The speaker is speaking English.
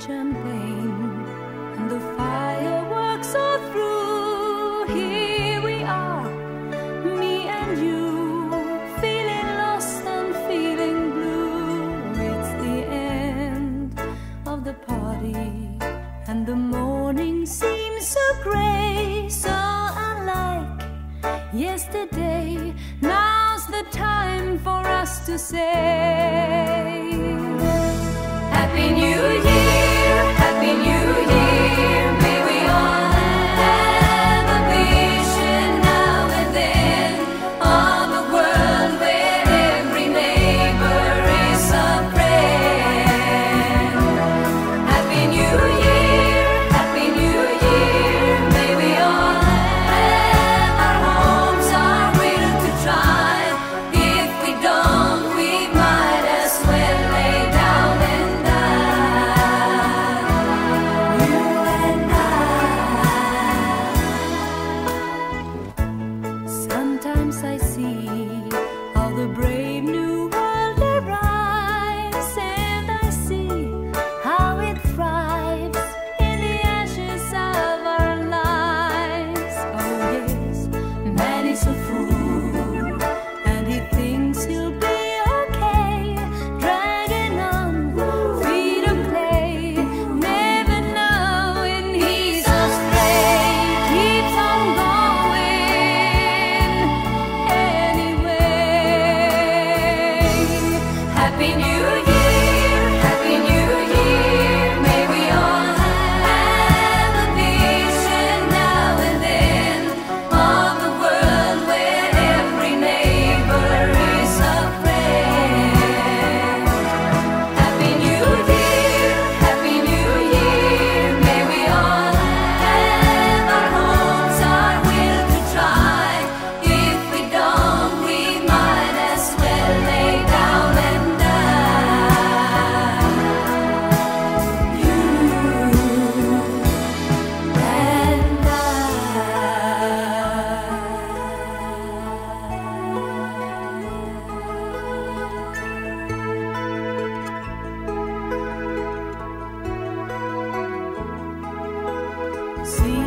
champagne and the fireworks are through. Here we are, me and you, feeling lost and feeling blue. It's the end of the party and the morning seems so grey, so unlike yesterday. Now's the time for us to say Happy New Year, Happy New Year. May we all have a vision now and then of a world where every neighbor is a friend. Happy New Year, Happy New Year. May we all have our homes, our will to try. If we don't, we might as well lay down and die. You and I. Sometimes I see how the brave new world arrives, and I see how it thrives in the ashes of our lives. Oh yes, man is a fool, and he thinks he'll be okay, dragging on freedom play, never knowing he's astray. Keeps on going anyway. Happy New Year, Happy New Year. May we all have a vision now and then of a world where every neighbor is a friend. Happy New Year, Happy New Year. May we all have our homes, our will to try. If we don't, we might as well lay down and die. You and I. See